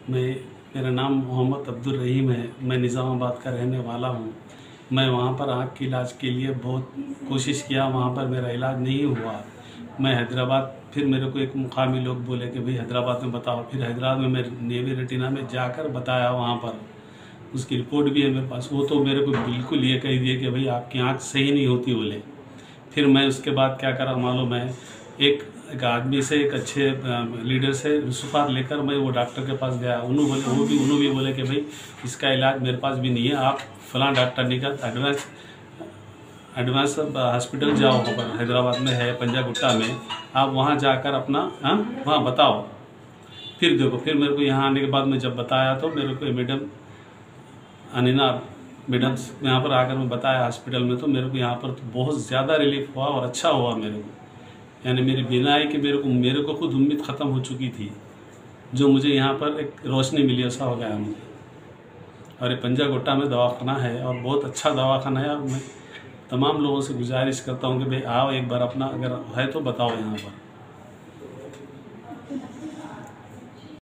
मैं मेरा नाम मोहम्मद अब्दुल रहीम है। मैं निज़ामाबाद का रहने वाला हूँ। मैं वहाँ पर आँख के इलाज के लिए बहुत कोशिश किया, वहाँ पर मेरा इलाज नहीं हुआ। मैं हैदराबाद, फिर मेरे को एक मुकामी लोग बोले कि भाई हैदराबाद में बताओ। फिर हैदराबाद में मैं नेवी रेटिना में जाकर बताया, वहाँ पर उसकी रिपोर्ट भी है मेरे पास। वो तो मेरे को बिल्कुल ये कह दिए कि भाई आपकी आँख सही नहीं होती बोले। फिर मैं उसके बाद क्या करा मालूम है, एक आदमी से, एक अच्छे लीडर से रिश्वत लेकर मैं वो डॉक्टर के पास गया। उन्होंने भी बोले कि भाई इसका इलाज मेरे पास भी नहीं है, आप फलां डॉक्टर निकल एडवांस हॉस्पिटल जाओ, वहाँ पर हैदराबाद में है पंजागुट्टा में, आप वहाँ जाकर अपना वहाँ बताओ। फिर देखो, फिर मेरे को यहाँ आने के बाद मैं जब बताया तो मेरे को मैडम अनिना मैडम यहाँ पर आकर मैं बताया हॉस्पिटल में, तो मेरे को यहाँ पर तो बहुत ज़्यादा रिलीफ हुआ और अच्छा हुआ मेरे को। यानी मेरी बीनाई कि मेरे को खुद उम्मीद ख़त्म हो चुकी थी, जो मुझे यहाँ पर एक रोशनी मिली, ऐसा हो गया मुझे। और ये पंजागुट्टा में दवाखाना है और बहुत अच्छा दवाखाना है। और मैं तमाम लोगों से गुजारिश करता हूँ कि भाई आओ एक बार, अपना अगर है तो बताओ यहाँ पर।